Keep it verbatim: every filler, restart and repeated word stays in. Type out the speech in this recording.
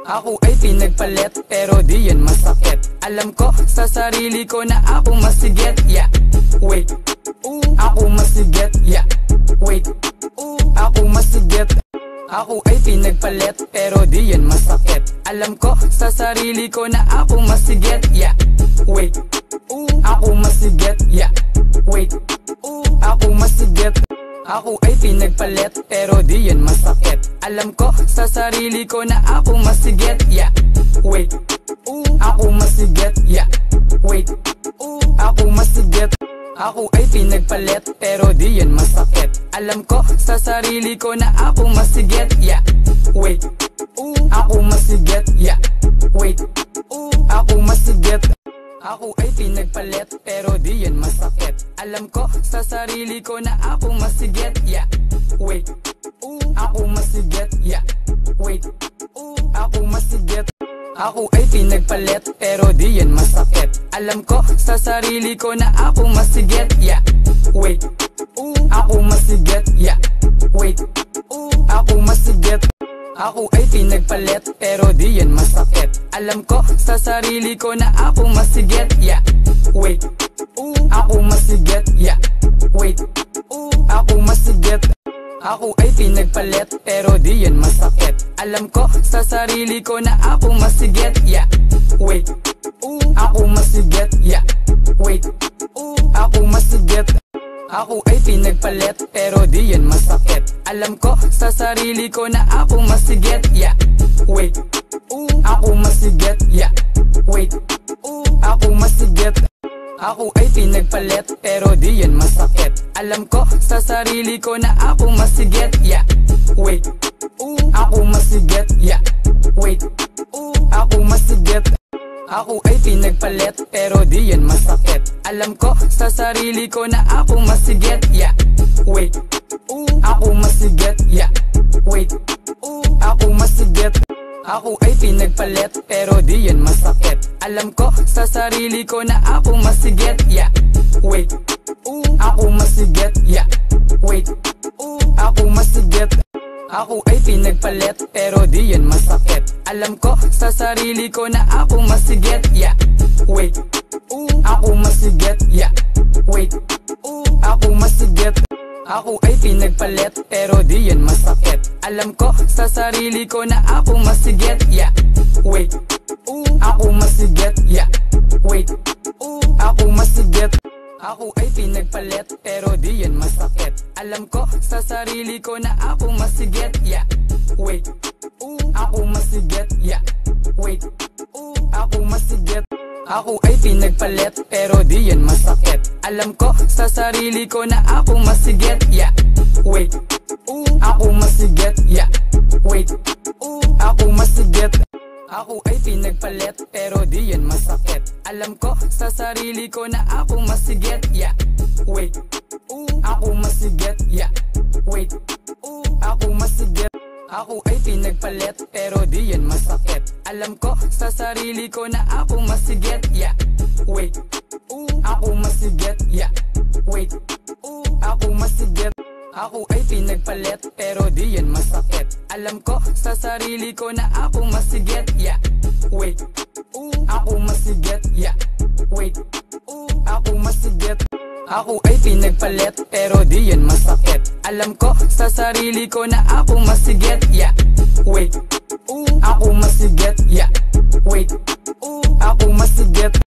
Ako ay pinagpalit pero di yan masakit. Alam ko sa sarili ko na ako masigit. Yeah, wait, ooh, ako masigit. Yeah, wait, ooh, ako masigit. Ako ay pinagpalit pero di yan masakit. Alam ko sa sarili ko na ako masigit. Yeah, wait, ooh, ako masigit. Yeah, wait, ooh, ako masigit. Ako ay pinagpalit pero di yan masakit. Alam ko sa sarili ko na ako masigit. Yeah, wait, ooh, ako masigit. Yeah, wait, ooh, ako masigit. Ako ay pinagpalit pero di yan masakit. Alam ko sa sarili ko na ako masigit. Yeah, wait, ooh, ako masigit. Yeah, wait, ooh, ako masigit. Ako ay pinagpalit pero di yan masakit. Alam ko sa sarili ko na ako masigit. Yeah, wait, ooh, ako masigit. Yeah, wait, ooh, ako masigit. Ako ay pinagpalit pero di yan masakit. Alam ko sa sarili ko na ako masigit. Yeah, wait, ooh, ako masigit. Yeah, wait, ooh, ako masigit. Ako ay pinagpalit pero di yan masakit. Alam ko sa sarili ko na ako masigit. Yeah, wait, ooh, ako masigit. Yeah, wait, ooh, ako masigit. Ako ay pinagpalit pero di yan masakit. Alam ko sa sarili ko na ako masigit. Yeah, wait, ooh, ako masigit. Yeah, wait, ooh, ako masigit. Ako ay pinagpalit pero di yan masakit. Alam ko sa sarili ko na ako masigit. Yeah, wait, ooh, ako masigit. Yeah, wait, ooh, ako masigit. Ako ay pinagpalit pero di yan masakit. Alam ko sa sarili ko na ako masigit. Yeah, wait, ooh, ako masigit. Yeah, wait, ooh, ako masigit. Ako ay pinagpalit pero di yan masakit. Alam ko sa sarili ko na ako masigit. Yeah, wait, ooh, ako masigit. Yeah, wait, ooh, ako masigit. Ako ay pinagpalit pero di yan masakit. Alam ko sa sarili ko na ako masigit. Yeah, wait, ooh, ako masigit. Yeah, wait, ooh, ako masigit. Ako ay pinagpalit pero di yan masakit. Alam ko sa sarili ko na ako masigit. Yeah, wait, ooh, ako masigit. Yeah, wait, ooh, ako masigit. Ako ay pinagpalit pero di yan masakit. Alam ko sa sarili ko na ako masigit. Yeah, wait, ooh, ako masigit. Yeah, wait, ooh, ako masigit. Ako ay pinagpalit pero di yan masakit. Alam ko sa sarili ko na ako masigit. Yeah, wait, ooh, ako masigit. Yeah, wait, ooh, ako masigit. Ako ay pinagpalit pero di yan masakit. Alam ko sa sarili ko na ako masigit. Yeah, wait, ooh, ako masigit. Yeah, wait, ooh, ako masigit. Ako ay pinagpalit pero di yan masakit. Alam ko sa sarili ko na ako masigit. Yeah, wait, ooh, ako masigit. Yeah, wait, ooh, ako masigit. Ako ay pinagpalit pero di yan masakit. Alam ko sa sarili ko na ako masigit. Yeah, wait, ooh, ako masigit. Yeah, wait, ooh, ako masigit. Ako ay pinagpalit pero di yan masakit. Alam ko sa sarili ko na ako masigit. Yeah, wait, ooh, ako masigit. Yeah, wait, ooh, ako masigit. Ako ay pinagpalit pero di yan masakit. Alam ko sa sarili ko na ako masigit. Yeah, wait, ooh, ako masigit. Yeah, wait, ooh, ako masigit.